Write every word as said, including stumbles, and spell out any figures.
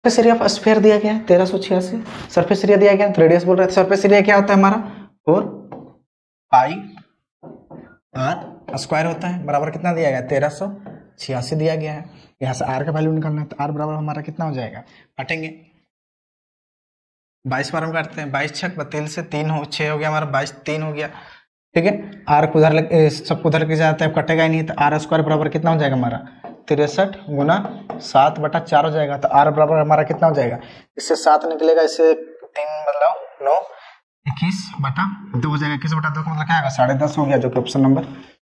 Surface area of sphere दिया गया है तेरह सौ छियासी, सरफेस एरिया दिया गया है, रेडियस बोल रहे थे। सरफेस एरिया क्या होता है हमारा फोर पाई आर स्क्वायर होता है, बराबर कितना दिया गया तेरह सौ छियासी दिया गया है। यहाँ से आर का वैल्यू निकालना है, तो आर बराबर हमारा कितना हो जाएगा, काटेंगे बाईस बार हम काटते हैं, बाईस छक बत्तीस से तीन हो छः हो गया हमारा, बाईस तीन हो गया, ठीक है। आर को उधर लग सबको उधर लेके जाते हैं, कटेगा ही नहीं, तो आर स्क्वायर बराबर कितना हो जाएगा हमारा तिरसठ गुना सात बटा चार हो जाएगा, तो आर बराबर हमारा कितना हो जाएगा, इससे सात निकलेगा, इससे तीन मतलब नौ इक्कीस बटा दो हो जाएगा, इक्कीस बटा दो का मतलब क्या आएगा साढ़े दस हो गया, जो कि ऑप्शन नंबर